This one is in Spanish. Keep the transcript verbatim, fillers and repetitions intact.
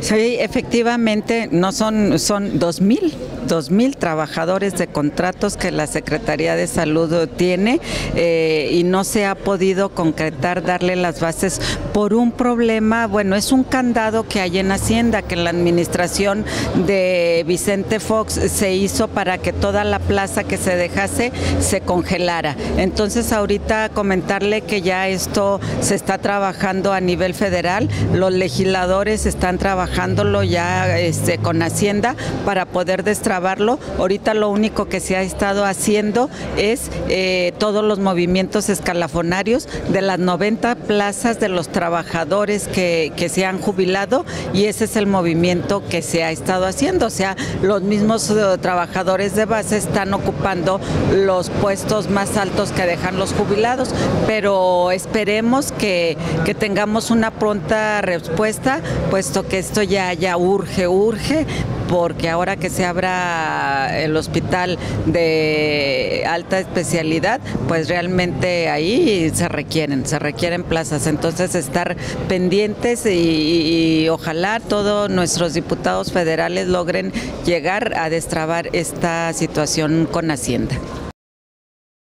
Sí, efectivamente, no son, son dos mil, dos mil trabajadores de contratos que la Secretaría de Salud tiene eh, y no se ha podido concretar, darle las bases por un problema. Bueno, es un candado que hay en Hacienda, que en la administración de Vicente Fox se hizo para que toda la plaza que se dejase se congelara. Entonces ahorita comentarle que ya esto se está trabajando a nivel federal, los legisladores están trabajándolo ya este, con Hacienda para poder destrabarlo. Ahorita lo único que se ha estado haciendo es eh, todos los movimientos escalafonarios de las noventa plazas de los trabajadores que, que se han jubilado, y ese es el movimiento que se ha estado haciendo. O sea, los mismos uh, trabajadores de base están ocupando los puestos más altos que dejan los jubilados, pero esperemos que, que tengamos una pronta respuesta, puesto que esto ya, ya urge, urge, porque ahora que se abra el hospital de alta especialidad, pues realmente ahí se requieren, se requieren plazas. Entonces estar pendientes y, y ojalá todos nuestros diputados federales logren llegar a destrabar esta situación con Hacienda.